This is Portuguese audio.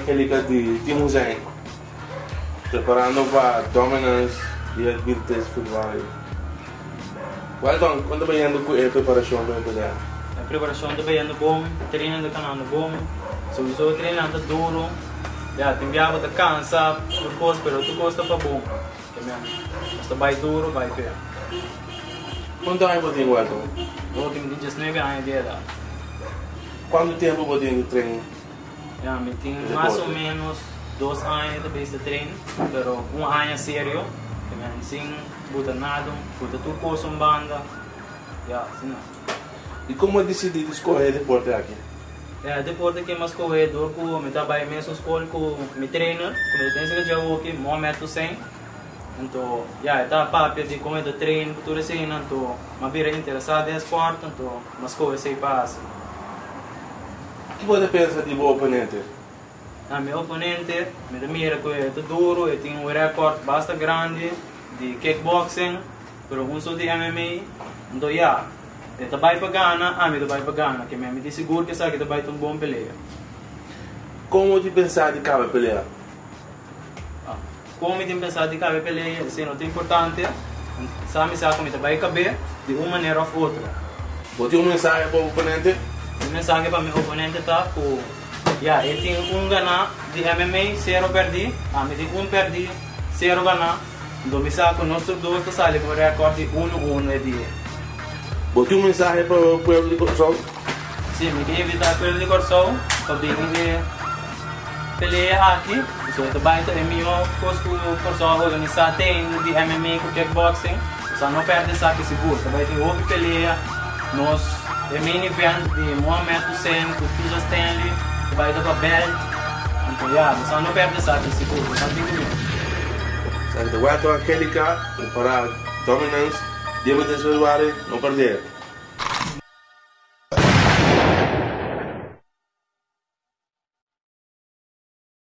Angélica de Timuzém, preparando para Dominance e a Virtus Futebol. Quando vai indo com a preparação para poder? A preparação está bem bom, treinando canando bom, se eu treinando duro, já tem viagem de cansa, por coisa, mas tu gosta para bom, basta vai duro, vai bem. Quanto tempo você tem guardado? Eu tenho 19 anos de idade. Quanto tempo você tem de treino? Já, eu tenho mais ou menos 2 anos de treino, mas 1 ano sério, sem botar nada, botar tudo coisa em banda, já, assim. E como decidi escolher deporte aqui? Deporte que mais corredor, eu trabalho mesmo escola com meu trainer, com eu tenho que já aqui, Mohamed Hussein. Então, já está papo de como eu treino, tudo assim, então, mas vira interessado em esporte, então, mas coisas aí passam. O que você pensa de bom oponente? Meu oponente, me mira que é duro, eu tenho recorde bastante grande de kickboxing, mas eu de MMA, então, já. Ele vai para Gana, ele vai para Gana, que me diz seguro que sabe que ele vai ter bom peleia. Como você pensa de cada peleia? Como eu pensar de cada peleia, isso é importante, sabe como ele vai caber de uma maneira ou outra. Você tem mensagem para o oponente? A mensagem para o meu oponente está que ele tem ganhar de MMA, 0 perder, ele tem perder, 0 ganhar. Então, eu sabe que nós dois estamos com o recorde de 1-1 dia. Você tem mensagem para o povo de Corsol? Sim, eu quero evitar o povo de Corsol, para vir peleia aqui. So, ito ba ito MMO course ko sa organizar treino de MMA com kickboxing. So, não perde sa akin seguro. Ito ba ito yung peleia nos main event de Mohamed Hussein com Tuja Stanley. Ito ba ito pa belt. Então, so, não perde sa akin seguro. Sabi ko yun. Sabe, o Angélica para Dominance, deve desvelar, não perder.